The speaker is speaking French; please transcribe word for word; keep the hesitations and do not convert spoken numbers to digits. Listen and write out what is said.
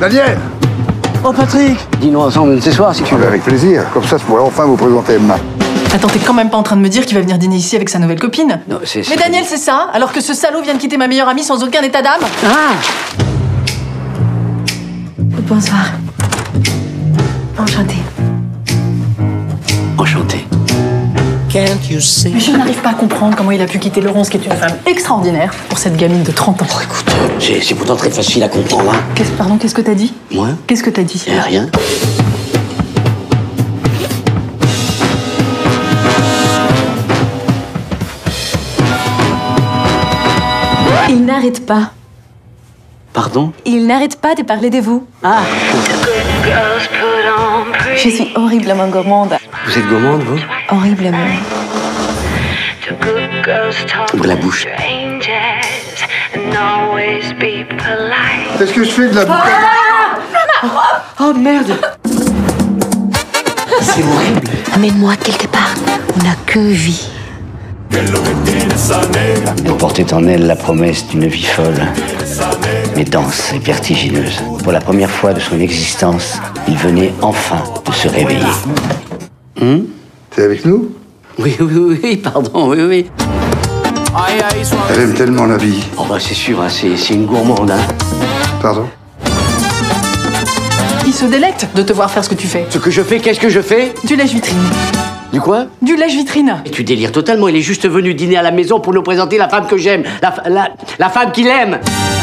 Daniel! Oh Patrick! Dis-nous ensemble ce soir si tu veux. Avec plaisir. Comme ça, je pourrais enfin vous présenter Emma. Attends, t'es quand même pas en train de me dire qu'il va venir dîner ici avec sa nouvelle copine? Non, c'est... Mais Daniel, c'est ça? Alors que ce salaud vient de quitter ma meilleure amie sans aucun état d'âme? Ah! Bonsoir. Enchantée. Enchanté. Mais je n'arrive pas à comprendre comment il a pu quitter Laurence, qui est une femme extraordinaire, pour cette gamine de trente ans. Oh, écoute, c'est c'est pourtant très facile à comprendre, hein. Qu'est-ce, pardon, qu'est-ce que t'as dit? Moi? Qu'est-ce que t'as dit? Eh, rien. Il n'arrête pas. Pardon? Il n'arrête pas de parler de vous. Ah! Je suis horriblement gourmande. Vous êtes gourmande, vous? Horriblement. Ouvre la bouche. Est-ce que je fais de la bouteille? Oh merde! C'est horrible. Emmène-moi quelque part. On n'a que vie. Elle portait en elle la promesse d'une vie folle, mais dense et vertigineuse. Pour la première fois de son existence, il venait enfin de se réveiller. Hum? T'es avec nous? Oui, oui, oui, oui, pardon, oui, oui. Elle aime tellement la vie. Oh bah c'est sûr, hein, c'est c'est une gourmande, hein. Pardon? Il se délecte de te voir faire ce que tu fais. Ce que je fais, qu'est-ce que je fais? Du lèche-vitrine. Du quoi? Du lèche-vitrine. Et tu délires totalement, il est juste venu dîner à la maison pour nous présenter la femme que j'aime, la, la, la femme qu'il aime.